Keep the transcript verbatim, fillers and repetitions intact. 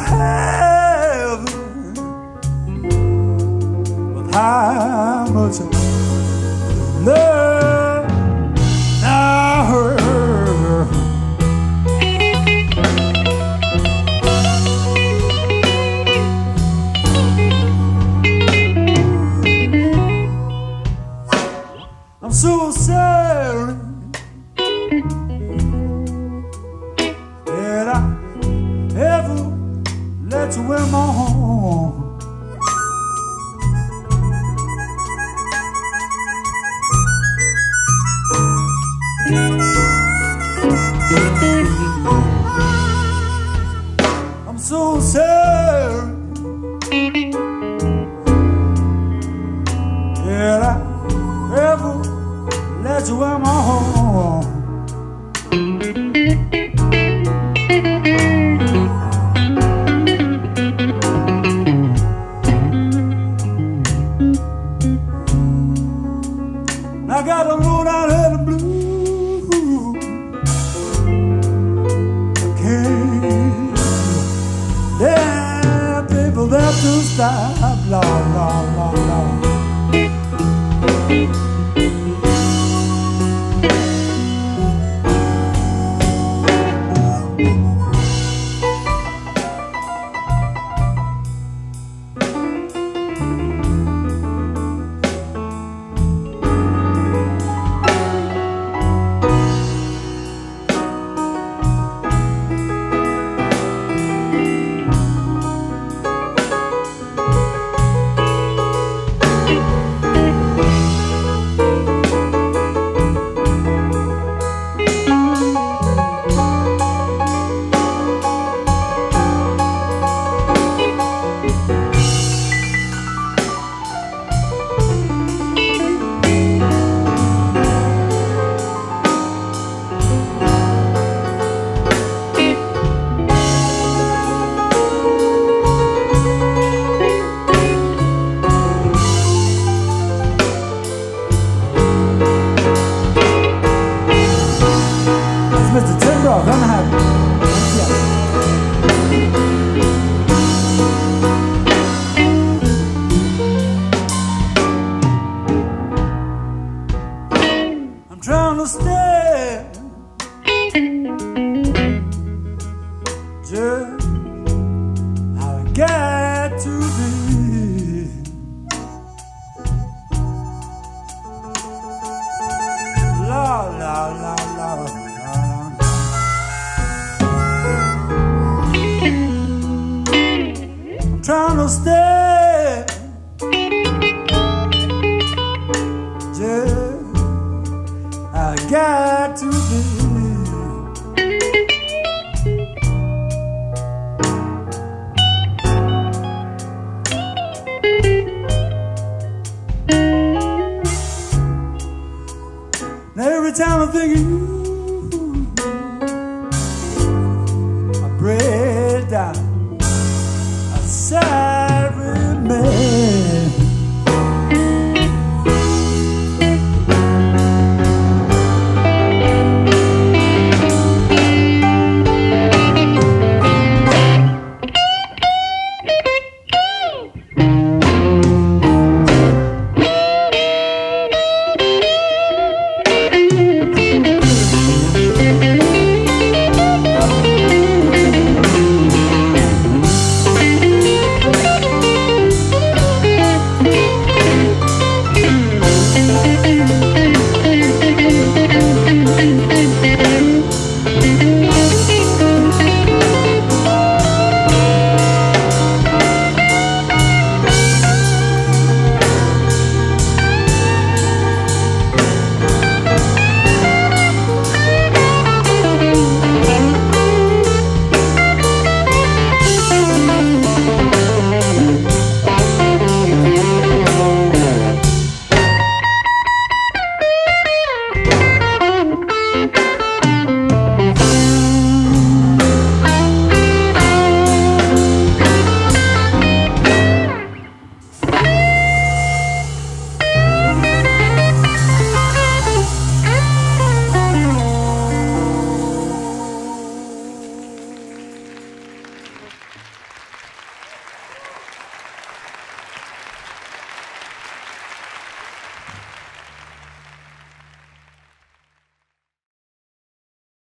heaven, but how much love now hurt. I'm so sorry that I ever let you in my home. I'm so sorry that I ever let you in my home. I got a road out of the blue. Okay, there are people that do stop, la la la la. Brough, I'm happy. Yeah. I'm trying to stay just how I got to be. La la la la. Trying to stay just I got to be. Now every time I think of you, I break down. Sad.